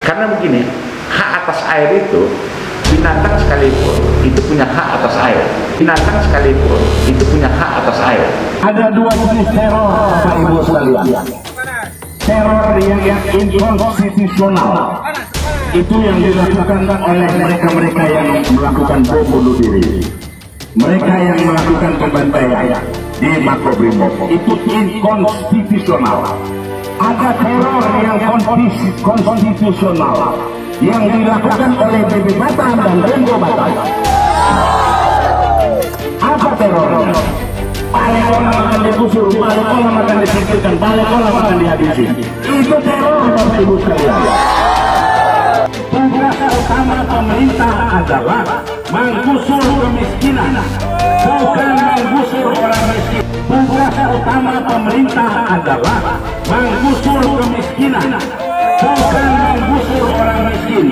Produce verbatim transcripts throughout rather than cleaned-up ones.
Karena begini, hak atas air itu, binatang sekalipun itu punya hak atas air. Binatang sekalipun itu punya hak atas air. Ada dua jenis teror, Bapak Ibu sekalian. Teror yang, yang inkonstitusional, itu yang dilakukan oleh mereka-mereka yang melakukan bom bunuh diri, mereka yang melakukan pembantaian di Makobrimob, itu inkonstitusional. Ada teror yang konstitusional yang dilakukan oleh B B Batam dan Rembo Batam. Apa terornya? Balai-kolam akan digusur, balai-kolam akan disingkirkan, balai-kolam akan dihabisi. Itu teror, Bapak Ibu sekalian. Tugas utama pemerintah adalah menggusur kemiskinan, bukan menggusur orang miskin. Tugas utama pemerintah adalah menggusur kemiskinan, bukan menggusur orang miskin.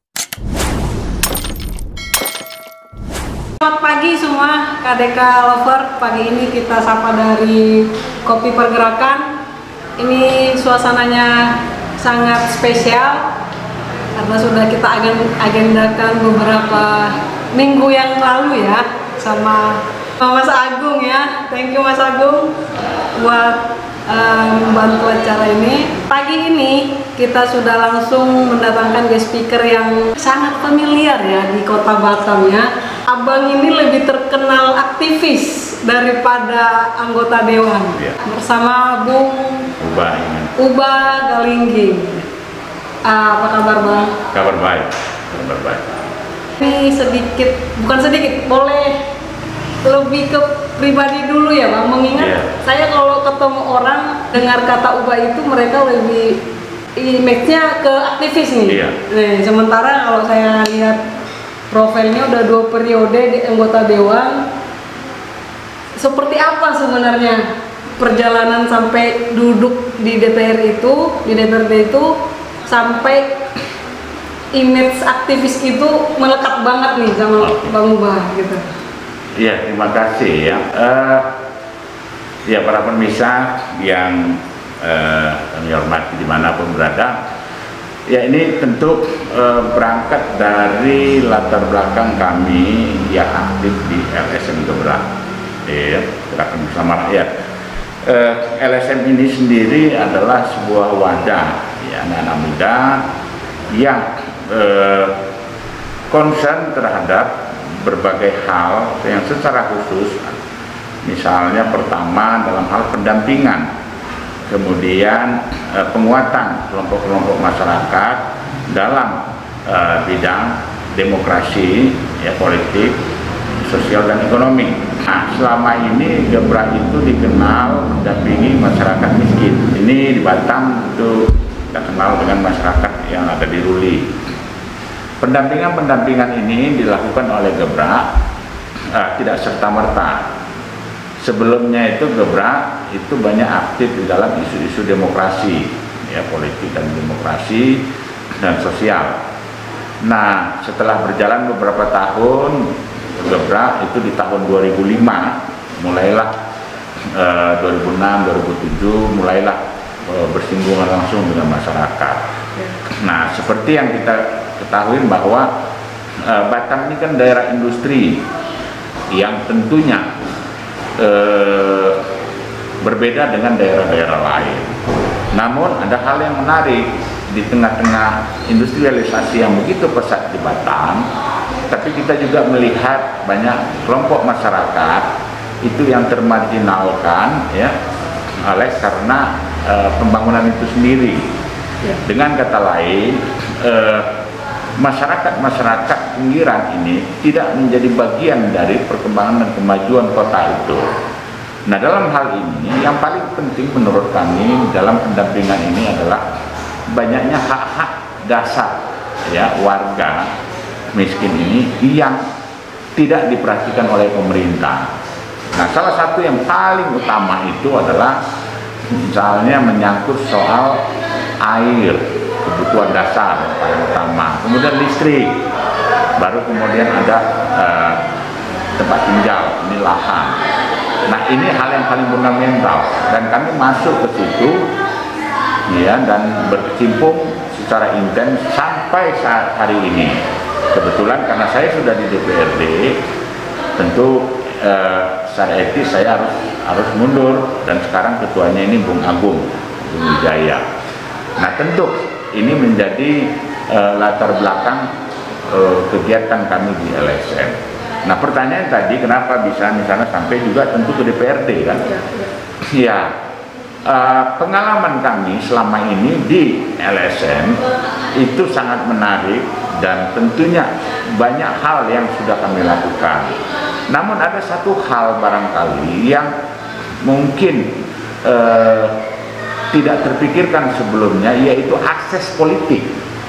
Selamat pagi semua K D K lover. Pagi ini kita sapa dari Kopi Pergerakan. Ini suasananya sangat spesial karena sudah kita agendakan beberapa minggu yang lalu ya sama Mas Agung ya. Thank you Mas Agung buat membantu um, acara ini. Pagi ini kita sudah langsung mendatangkan guest speaker yang sangat familiar ya di Kota Batam ya. Abang ini lebih terkenal aktivis daripada anggota dewan ya. Bersama Bung Uba Uba Galingging. Uh, apa kabar Bang? Kabar baik, kabar baik. Ini sedikit, bukan sedikit, boleh lebih ke pribadi dulu ya Bang, mengingat yeah. Saya kalau ketemu orang dengar kata Uba itu mereka lebih image-nya ke aktivis nih. Yeah. Nah, sementara kalau saya lihat profilnya udah dua periode di anggota dewan, seperti apa sebenarnya perjalanan sampai duduk di D P R itu, di D P R D itu, sampai image aktivis itu melekat banget nih sama okay. Bang Uba gitu. Iya, terima kasih ya. Uh, ya para pemirsa yang uh, kami hormati dimanapun berada. Ya ini tentu uh, berangkat dari latar belakang kami yang aktif di L S M Gebrak, ya, Gerakan Bersama Rakyat. Uh, L S M ini sendiri adalah sebuah wadah ya, anak-anak muda yang uh, concern terhadap berbagai hal yang secara khusus, misalnya pertama dalam hal pendampingan, kemudian eh, penguatan kelompok-kelompok masyarakat dalam eh, bidang demokrasi, ya, politik, sosial dan ekonomi. Nah, selama ini Gebrak itu dikenal mendampingi masyarakat miskin. Ini di Batam itu kita kenal dengan masyarakat yang ada di Ruli. Pendampingan-pendampingan ini dilakukan oleh Gebrak uh, tidak serta-merta. Sebelumnya itu Gebrak itu banyak aktif di dalam isu-isu demokrasi, ya, politik dan demokrasi dan sosial. Nah, setelah berjalan beberapa tahun, Gebrak itu di tahun dua ribu lima mulailah uh, dua ribu enam, dua ribu tujuh mulailah uh, bersinggungan langsung dengan masyarakat. Nah, seperti yang kita ketahui bahwa e, Batam ini kan daerah industri yang tentunya e, berbeda dengan daerah-daerah lain. Namun ada hal yang menarik di tengah-tengah industrialisasi yang begitu pesat di Batam, tapi kita juga melihat banyak kelompok masyarakat itu yang termarginalkan ya oleh karena e, pembangunan itu sendiri. Ya. Dengan kata lain, e, masyarakat-masyarakat pinggiran ini tidak menjadi bagian dari perkembangan dan kemajuan kota itu. Nah, dalam hal ini yang paling penting menurut kami dalam pendampingan ini adalah banyaknya hak-hak dasar ya warga miskin ini yang tidak diperhatikan oleh pemerintah. Nah, salah satu yang paling utama itu adalah misalnya menyangkut soal air, kebutuhan dasar yang paling utama, kemudian listrik, baru kemudian ada uh, tempat tinggal, ini lahan. Nah, ini hal yang paling fundamental dan kami masuk ke situ ya dan berkecimpung secara intens sampai saat hari ini. Kebetulan karena saya sudah di D P R D, tentu eh, secara etis saya harus harus mundur, dan sekarang ketuanya ini Bung Agung, Bung Wijaya. Nah tentu ini menjadi eh, latar belakang eh, kegiatan kami di L S M. Nah pertanyaan tadi kenapa bisa misalnya sampai juga tentu ke D P R D kan? Ya, uh, pengalaman kami selama ini di L S M itu sangat menarik dan tentunya banyak hal yang sudah kami lakukan. Namun ada satu hal barangkali yang mungkin uh, tidak terpikirkan sebelumnya, yaitu akses politik.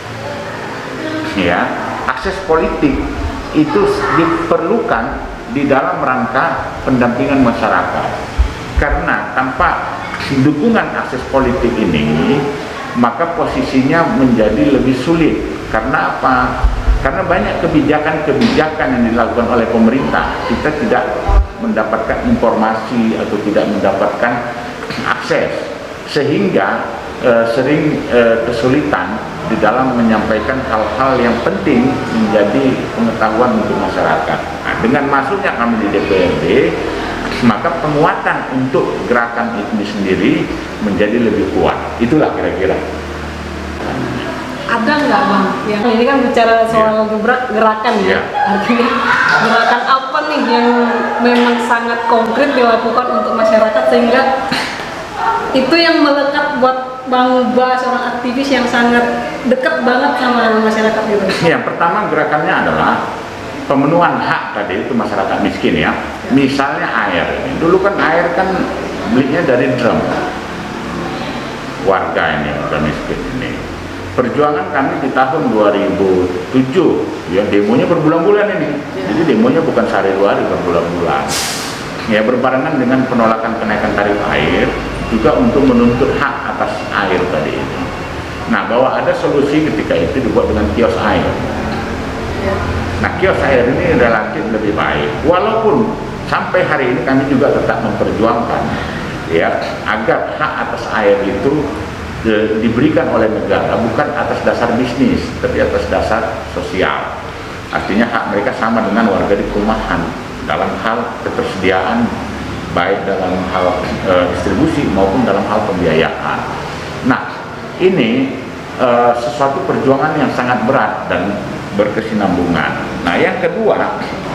Ya, akses politik itu diperlukan di dalam rangka pendampingan masyarakat. Karena tanpa dukungan akses politik ini, maka posisinya menjadi lebih sulit. Karena apa? Karena banyak kebijakan-kebijakan yang dilakukan oleh pemerintah, kita tidak mendapatkan informasi atau tidak mendapatkan akses, sehingga eh, sering eh, kesulitan di dalam menyampaikan hal-hal yang penting menjadi pengetahuan untuk masyarakat. Nah, dengan masuknya kami di D P R D, maka penguatan untuk gerakan ini sendiri menjadi lebih kuat. Itulah kira-kira. Ada nggak Bang? Yang ini kan bicara soal yeah. gerakan ya. Yeah. Artinya gerakan apa nih yang memang sangat konkret dilakukan untuk masyarakat sehingga itu yang melekat buat Bang Ba, seorang aktivis yang sangat dekat banget sama masyarakat gitu. Yang pertama gerakannya adalah pemenuhan hak tadi itu masyarakat miskin ya. Misalnya air ini, dulu kan air kan belinya dari drum warga ini, warga miskin ini. Perjuangan kami di tahun dua ribu tujuh ya, demonya berbulan-bulan ini. Jadi demonya bukan sehari dua hari, berbulan-bulan. Ya, berbarengan dengan penolakan kenaikan tarif air, juga untuk menuntut hak atas air tadi ini. Nah, bahwa ada solusi ketika itu dibuat dengan kios air. Nah, kios air ini relatif lebih baik, walaupun sampai hari ini kami juga tetap memperjuangkan ya agar hak atas air itu de, diberikan oleh negara bukan atas dasar bisnis, tapi atas dasar sosial. Artinya hak mereka sama dengan warga di perumahan dalam hal ketersediaan, baik dalam hal e, distribusi maupun dalam hal pembiayaan. Nah, ini e, sesuatu perjuangan yang sangat berat dan berkesinambungan. Nah, yang kedua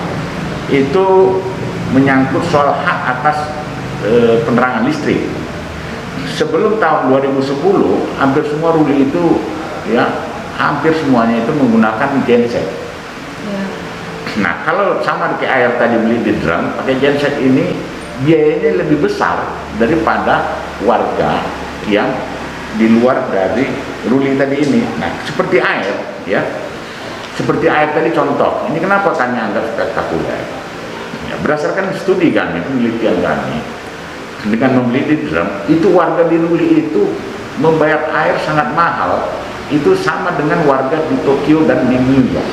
itu menyangkut soal hak atas e, penerangan listrik. Sebelum tahun dua ribu sepuluh, hampir semua ruli itu ya hampir semuanya itu menggunakan genset. Ya. Nah, kalau sama kayak air tadi beli di drum, pakai genset ini biayanya lebih besar daripada warga yang di luar dari ruli tadi ini. Nah, seperti air ya. Seperti air tadi contoh. Ini kenapa kami anggap spektakuler? Ya, berdasarkan studi kami, penelitian kami, dengan membeli di drum, itu warga di ruli itu membayar air sangat mahal. Itu sama dengan warga di Tokyo dan di New York.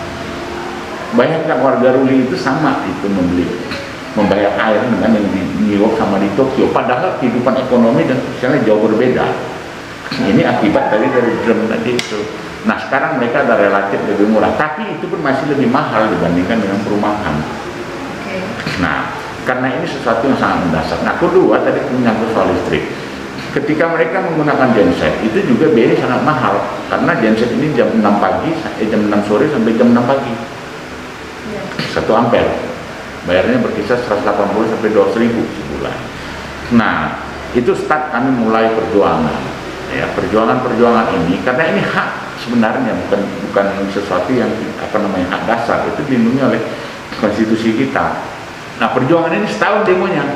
Bayangkan warga ruli itu sama itu membeli membayar air dengan yang di New York sama di Tokyo, padahal kehidupan ekonomi dan sosialnya jauh berbeda. Ini akibat dari dari drum tadi itu. Nah, sekarang mereka ada relatif lebih murah, tapi itu pun masih lebih mahal dibandingkan dengan perumahan. Okay. Nah, karena ini sesuatu yang sangat mendasar. Nah, kedua tadi menyangkut soal listrik. Ketika mereka menggunakan genset, itu juga biayanya sangat mahal, karena genset ini jam enam pagi, eh, jam enam sore sampai jam enam pagi. Yeah. satu ampere. Bayarnya berkisar seratus delapan puluh sampai dua ratus ribu sebulan. Nah, itu start kami mulai perjuangan. Ya, perjuangan-perjuangan ini karena ini hak sebenarnya, bukan bukan sesuatu yang apa namanya hak dasar, itu dilindungi oleh konstitusi kita. Nah, perjuangan ini setahun demonya.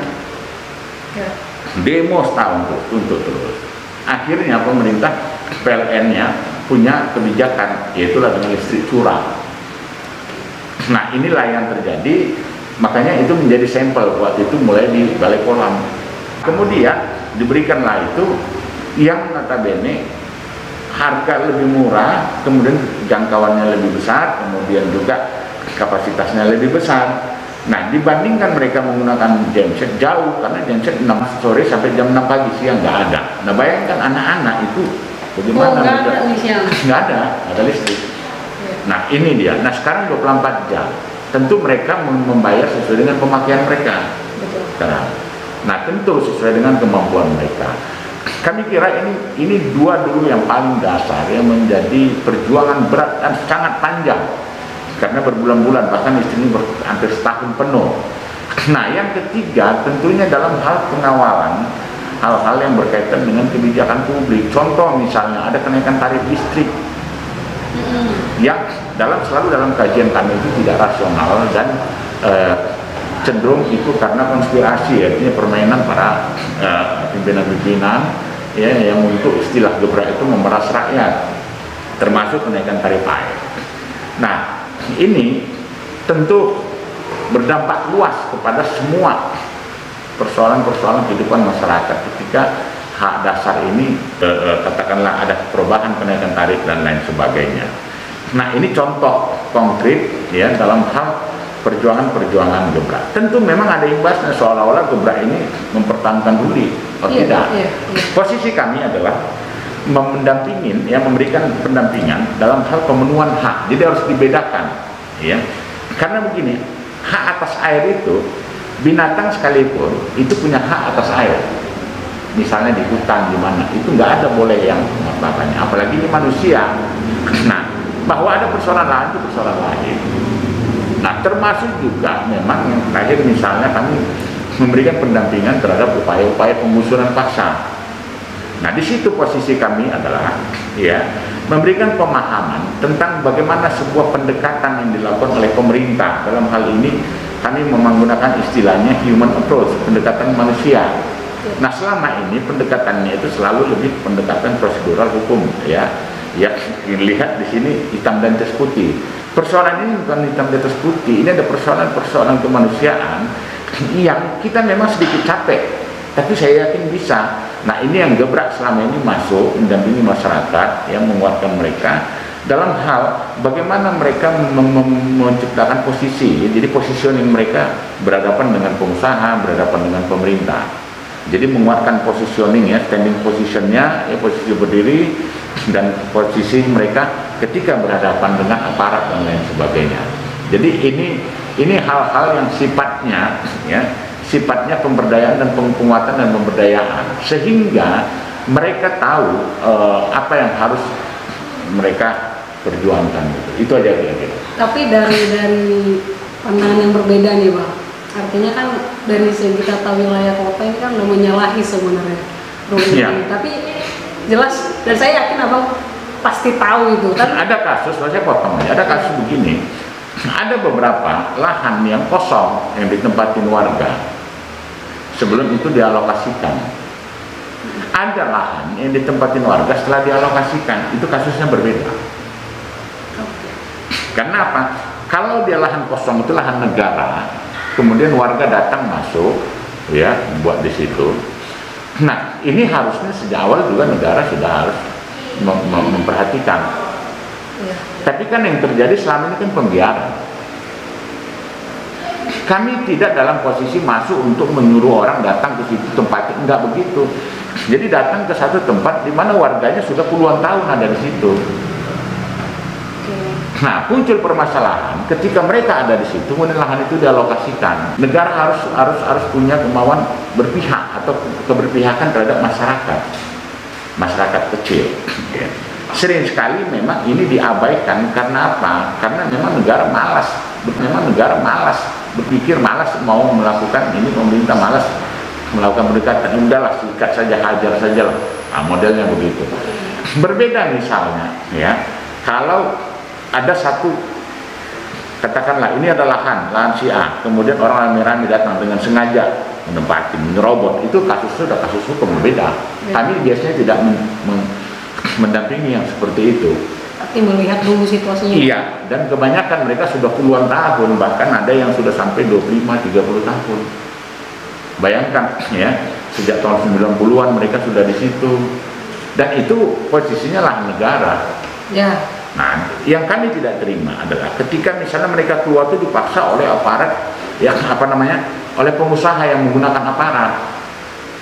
Ya. Demo setahun terus, tuntut terus. Akhirnya pemerintah P L N-nya punya kebijakan, yaitu dengan listrik curah. Nah, inilah yang terjadi. Makanya itu menjadi sampel waktu itu mulai di Balai Kolam. Kemudian diberikanlah itu yang notabene harga lebih murah, kemudian jangkauannya lebih besar, kemudian juga kapasitasnya lebih besar. Nah, dibandingkan mereka menggunakan genset jauh, karena genset enam sore sampai jam enam pagi, siang nggak ada. Nah, bayangkan anak-anak itu Bagaimana? Oh, nggak ada inisial. Nggak ada, nggak ada listrik. Nah ini dia. Nah sekarang dua puluh empat jam. Tentu mereka membayar sesuai dengan pemakaian mereka. Betul. Sekarang. Nah tentu sesuai dengan kemampuan mereka. Kami kira ini ini dua dulu yang paling dasar yang menjadi perjuangan berat dan sangat panjang karena berbulan-bulan, bahkan istrinya ber, hampir setahun penuh. Nah yang ketiga tentunya dalam hal pengawalan hal-hal yang berkaitan dengan kebijakan publik. Contoh misalnya ada kenaikan tarif listrik yang dalam selalu dalam kajian kami itu tidak rasional dan eh, cenderung itu karena konspirasi, artinya permainan para pimpinan-pimpinan uh, ya, yang untuk istilah gebrak itu memeras rakyat, termasuk kenaikan tarif air. Nah ini tentu berdampak luas kepada semua persoalan-persoalan kehidupan masyarakat ketika hak dasar ini uh, uh, katakanlah ada perubahan kenaikan tarif dan lain sebagainya. Nah ini contoh konkret ya dalam hal perjuangan-perjuangan gebrak. Tentu memang ada imbasnya, seolah-olah gebrak ini mempertahankan duli. Oh iya, tidak. Iya, iya. Posisi kami adalah mendampingin, ya memberikan pendampingan dalam hal pemenuhan hak. Jadi harus dibedakan, ya. Karena begini, hak atas air itu binatang sekalipun itu punya hak atas air. Misalnya di hutan di mana itu nggak ada boleh yang apa-apanya. Apalagi ini manusia. Nah, bahwa ada persoalan lain itu persoalan lain. Nah, termasuk juga memang yang terakhir misalnya kami memberikan pendampingan terhadap upaya-upaya penggusuran paksa. Nah, di situ posisi kami adalah ya memberikan pemahaman tentang bagaimana sebuah pendekatan yang dilakukan oleh pemerintah. Dalam hal ini kami menggunakan istilahnya human approach, pendekatan manusia. Nah, selama ini pendekatannya itu selalu lebih pendekatan prosedural hukum ya. Ya, lihat di sini hitam dan atas putih. Persoalan ini bukan hitam di atas putih, ini ada persoalan-persoalan kemanusiaan yang kita memang sedikit capek, tapi saya yakin bisa. Nah ini yang gebrak selama ini masuk mendampingi masyarakat, yang menguatkan mereka dalam hal bagaimana mereka menciptakan posisi, jadi positioning mereka berhadapan dengan pengusaha, berhadapan dengan pemerintah. Jadi menguatkan positioning ya, standing positionnya, ya posisi berdiri dan posisi mereka ketika berhadapan dengan aparat dan lain sebagainya. Jadi ini ini hal-hal yang sifatnya ya sifatnya pemberdayaan dan penguatan dan pemberdayaan sehingga mereka tahu uh, apa yang harus mereka perjuangkan. Itu aja kira-kira. Tapi dari dari pandangan yang berbeda nih Bang, artinya kan dari segi tata wilayah kota ini kan udah menyalahi sebenarnya rumit ya. ini. Tapi jelas dan saya yakin Abang pasti tahu itu kan. Ada kasus, saya potong ya, ada kasus begini. Ada beberapa lahan yang kosong yang ditempatin warga sebelum itu dialokasikan. Ada lahan yang ditempatin warga setelah dialokasikan, itu kasusnya berbeda. Karena apa? Kalau dia lahan kosong itu lahan negara, kemudian warga datang masuk, ya buat di situ. Nah ini harusnya sejak awal juga negara sudah harus mem mem memperhatikan. Ya. Tapi kan yang terjadi selama ini kan pembiaran. Kami tidak dalam posisi masuk untuk menyuruh orang datang ke situ tempatnya, enggak begitu. Jadi datang ke satu tempat di mana warganya sudah puluhan tahun ada di situ. Nah, muncul permasalahan ketika mereka ada di situ, kemudian lahan itu dialokasikan. Negara harus harus harus punya kemauan berpihak atau keberpihakan terhadap masyarakat, masyarakat kecil. Ya. Sering sekali memang ini diabaikan karena apa? Karena memang negara malas, memang negara malas berpikir, malas mau melakukan ini, pemerintah malas melakukan pendekatan. Udahlah, sikat saja, hajar saja lah. Nah, modelnya begitu. Berbeda misalnya, ya, kalau ada satu, katakanlah ini ada lahan, lahan si A, kemudian orang rame-rame datang dengan sengaja menempati, menyerobot, itu kasus sudah kasus hukum berbeda. Ya. Kami biasanya tidak men, men, mendampingi yang seperti itu. Tapi melihat dulu situasinya. Iya, dan kebanyakan mereka sudah puluhan tahun, bahkan ada yang sudah sampai dua puluh lima tiga puluh tahun. Bayangkan ya, sejak tahun sembilan puluhan mereka sudah di situ. Dan itu posisinya lahan negara. Ya. Nah, yang kami tidak terima adalah ketika misalnya mereka keluar itu dipaksa oleh aparat, yang apa namanya, oleh pengusaha yang menggunakan aparat.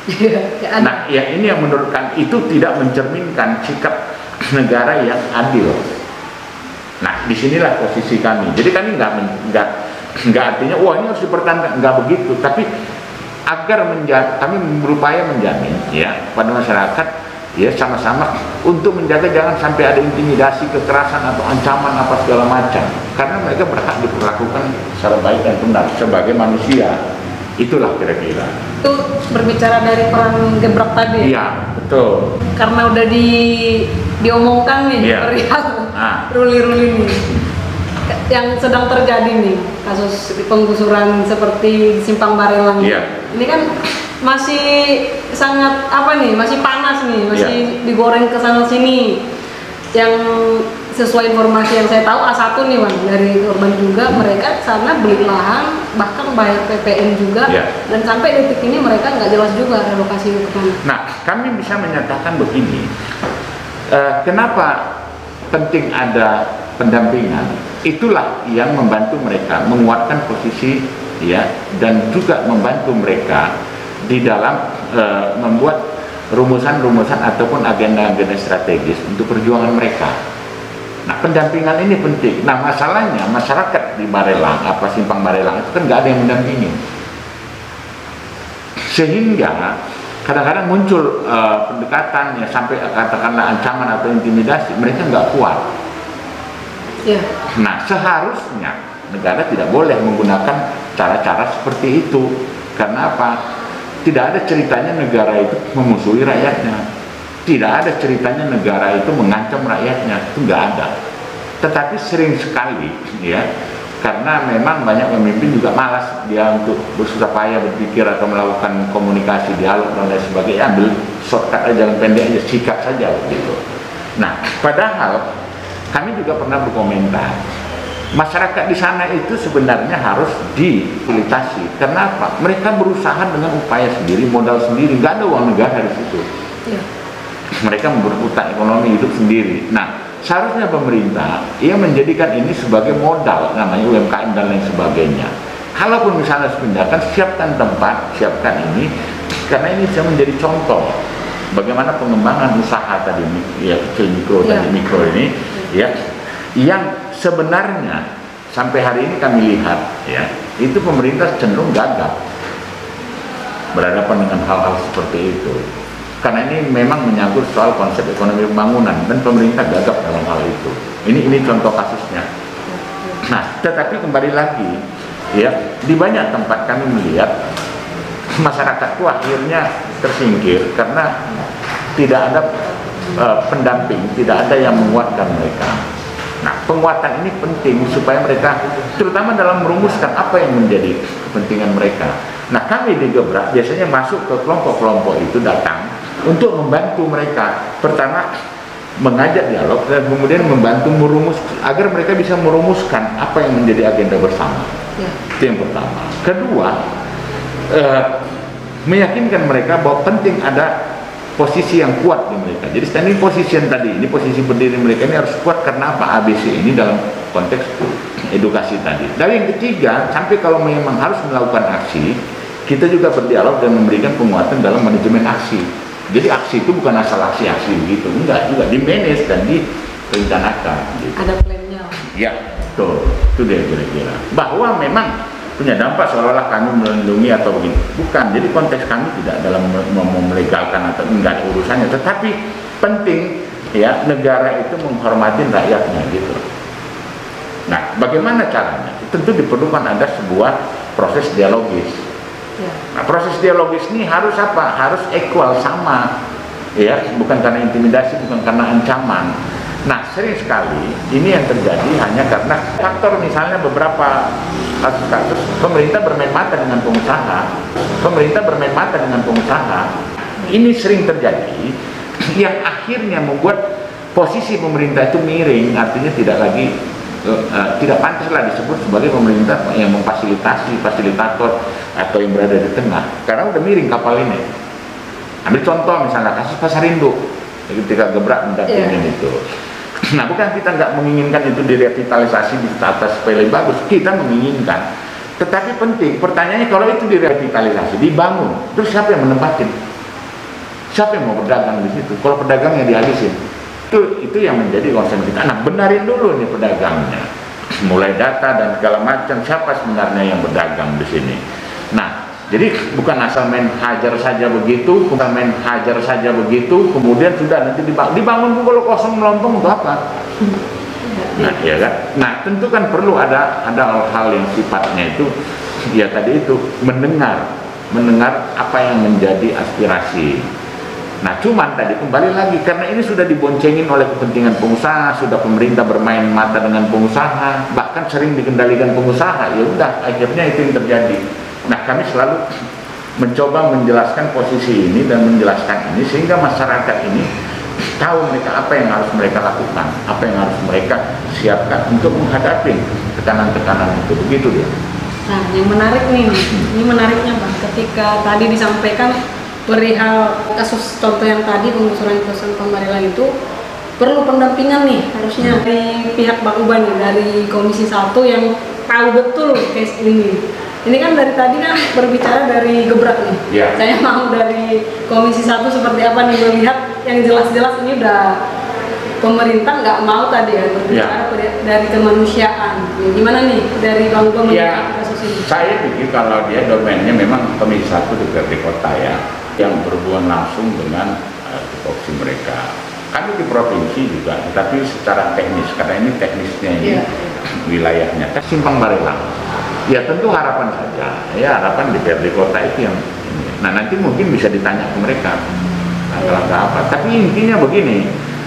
Nah, ya ini yang menurut kami itu tidak mencerminkan sikap negara yang adil. Nah, disinilah posisi kami. Jadi kami nggak nggak nggak artinya wah ini harus dipertahankan, nggak begitu. Tapi agar menjaga, kami berupaya menjamin ya pada masyarakat ya sama-sama untuk menjaga jangan sampai ada intimidasi, kekerasan atau ancaman apa segala macam. Karena mereka berhak diperlakukan secara baik dan benar sebagai manusia. Itulah kira-kira. Itu berbicara dari perang gebrak tadi. Iya, betul. Karena udah di diomongkan nih Iya. perihal Ah. ruli-ruli nih yang sedang terjadi nih, kasus penggusuran seperti di Simpang Barelang. Iya. Ini kan masih sangat apa nih, masih panas nih, masih Iya. digoreng ke sana sini. Yang sesuai informasi yang saya tahu A satu nih Wan, dari korban juga mereka sana beli lahan, bahkan bayar P P N juga, Iya. dan sampai detik ini mereka nggak jelas juga relokasi ke mana. Nah, kami bisa menyatakan begini, eh, kenapa penting ada pendampingan? Itulah yang membantu mereka menguatkan posisi, ya, dan juga membantu mereka di dalam eh, membuat rumusan-rumusan ataupun agenda-agenda strategis untuk perjuangan mereka. Nah, pendampingan ini penting. Nah, masalahnya masyarakat di Barelang, apa Simpang Barelang itu kan nggak ada yang mendampingi, sehingga kadang-kadang muncul uh, pendekatan ya sampai katakanlah ancaman atau intimidasi, mereka nggak kuat. Ya. Nah, seharusnya negara tidak boleh menggunakan cara-cara seperti itu. Karena apa? Tidak ada ceritanya negara itu memusuhi rakyatnya. Tidak ada ceritanya negara itu mengancam rakyatnya, itu nggak ada. Tetapi sering sekali, ya, karena memang banyak pemimpin juga malas dia untuk bersusah payah berpikir atau melakukan komunikasi, dialog dan lain sebagainya, ambil shortcut aja, jalan pendek aja, sikat saja gitu. Nah, padahal kami juga pernah berkomentar, masyarakat di sana itu sebenarnya harus difasilitasi. Karena apa? Mereka berusaha dengan upaya sendiri, modal sendiri, nggak ada uang negara di situ. Ya. Mereka berputar ekonomi hidup sendiri. Nah, seharusnya pemerintah ia menjadikan ini sebagai modal, namanya U M K M dan lain sebagainya. Kalaupun misalnya sepindahkan, siapkan tempat, siapkan ini, karena ini bisa menjadi contoh bagaimana pengembangan usaha tadi, ya kecil mikro ya. tadi mikro ini, ya, yang sebenarnya sampai hari ini kami lihat, ya, itu pemerintah cenderung gagap berhadapan dengan hal-hal seperti itu. Karena ini memang menyangkut soal konsep ekonomi pembangunan dan pemerintah gagap dalam hal itu. Ini ini contoh kasusnya. Nah, tetapi kembali lagi, ya, di banyak tempat kami melihat masyarakat itu akhirnya tersingkir karena tidak ada uh, pendamping, tidak ada yang menguatkan mereka. Nah, penguatan ini penting supaya mereka, terutama dalam merumuskan apa yang menjadi kepentingan mereka. Nah, kami di Gebrak biasanya masuk ke kelompok-kelompok itu, datang untuk membantu mereka. Pertama, mengajak dialog dan kemudian membantu merumus agar mereka bisa merumuskan apa yang menjadi agenda bersama. Ya. Itu yang pertama. Kedua, eh, meyakinkan mereka bahwa penting ada posisi yang kuat di mereka. Jadi standing position tadi, ini posisi berdiri mereka ini harus kuat karena apa? A B C ini dalam konteks edukasi tadi. Dan yang ketiga, sampai kalau memang harus melakukan aksi, kita juga berdialog dan memberikan penguatan dalam manajemen aksi. Jadi aksi itu bukan asal aksi-aksi begitu, enggak, juga di manage dan direncanakan. Gitu. Ada plannya. Ya, betul. Itu dia kira-kira. Bahwa memang punya dampak seolah-olah kami melindungi atau begini. Bukan. Jadi konteks kami tidak dalam melegalkan atau enggak ada urusannya. Tetapi penting ya negara itu menghormati rakyatnya gitu. Nah, bagaimana caranya? Tentu diperlukan ada sebuah proses dialogis. Nah, proses dialogis ini harus apa? Harus equal, sama, ya, bukan karena intimidasi, bukan karena ancaman. Nah, sering sekali ini yang terjadi hanya karena faktor misalnya beberapa kasus-kasus pemerintah bermain mata dengan pengusaha, pemerintah bermain mata dengan pengusaha. Ini sering terjadi, yang akhirnya membuat posisi pemerintah itu miring, artinya tidak lagi Uh, tidak pantaslah disebut sebagai pemerintah yang memfasilitasi, fasilitator atau yang berada di tengah, karena udah miring kapal ini. Ambil contoh misalnya kasus Pasar Induk ketika Gebrak mendampingin yeah. itu. Nah, bukan kita nggak menginginkan itu direvitalisasi di atas supaya lebih bagus, kita menginginkan. Tetapi penting, pertanyaannya kalau itu direvitalisasi, dibangun, terus siapa yang menempatin? Siapa yang mau berdagang di situ? Kalau pedagangnya dihabisin, itu itu yang menjadi concern kita. Nah, benarin dulu nih pedagangnya, mulai data dan segala macam, siapa sebenarnya yang berdagang di sini. Nah, jadi bukan asal main hajar saja begitu, bukan main hajar saja begitu, kemudian sudah nanti dibangun, dibangun kalau kosong melompong untuk apa? Nah, ya kan? Nah, tentu kan perlu ada ada hal-hal yang sifatnya itu, ya tadi itu mendengar, mendengar apa yang menjadi aspirasi. Nah, cuman tadi kembali lagi karena ini sudah diboncengin oleh kepentingan pengusaha, sudah pemerintah bermain mata dengan pengusaha, bahkan sering dikendalikan pengusaha. Ya udah, akhirnya itu yang terjadi. Nah, kami selalu mencoba menjelaskan posisi ini dan menjelaskan ini sehingga masyarakat ini tahu mereka apa yang harus mereka lakukan, apa yang harus mereka siapkan untuk menghadapi tekanan-tekanan itu. Begitu dia. Nah, yang menarik nih, ini menariknya Bang, ketika tadi disampaikan perihal kasus contoh yang tadi penggusuran perusahaan Pambarelang itu perlu pendampingan nih harusnya dari pihak Bang Uban nih, dari Komisi satu yang tahu betul case ini. Ini kan dari tadi kan berbicara dari gebrak nih. Ya. Saya mau dari Komisi satu seperti apa nih melihat yang jelas-jelas ini udah pemerintah nggak mau tadi ya berbicara ya. Dari kemanusiaan. Ya, gimana nih dari Bang Uban melihat ya, kasus ini? Saya pikir kalau dia domainnya memang Komisi satu di P R D Kota ya, yang berhubungan langsung dengan uh, tupoksi mereka. Kami di provinsi juga, tetapi secara teknis, karena ini teknisnya ini yeah. wilayahnya, Simpang Barelang. Ya tentu harapan saja, ya harapan di P R D Kota itu yang ini. Nah nanti mungkin bisa ditanya ke mereka langkah-langkah apa. Tapi intinya begini,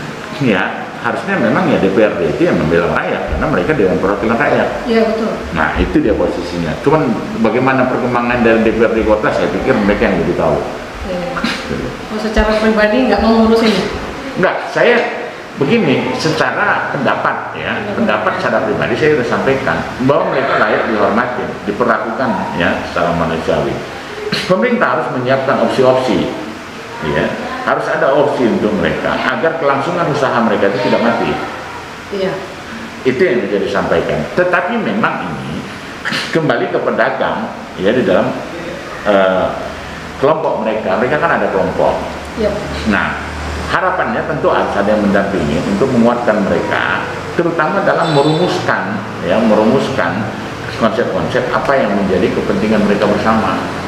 ya harusnya memang ya D P R D itu yang membela rakyat, karena mereka Dewan Perwakilan Rakyat. Iya betul. Nah itu dia posisinya. Cuman bagaimana perkembangan dari D P R D Kota, saya pikir mereka yang lebih tahu. Ya. Oh, secara pribadi nggak mau ngurus ini? Enggak, saya begini, secara pendapat ya, ya pendapat secara pribadi saya sudah sampaikan bahwa mereka layak dihormati, diperlakukan ya secara manusiawi. Pemerintah harus menyiapkan opsi-opsi, ya, harus ada opsi untuk mereka agar kelangsungan usaha mereka itu tidak mati. Iya. Itu yang bisa disampaikan. Tetapi memang ini kembali ke pedagang, ya di dalam uh, kelompok mereka, mereka kan ada kelompok. Yep. Nah, harapannya tentu harus ada yang mendampingi untuk menguatkan mereka, terutama dalam merumuskan, ya, merumuskan konsep-konsep apa yang menjadi kepentingan mereka bersama.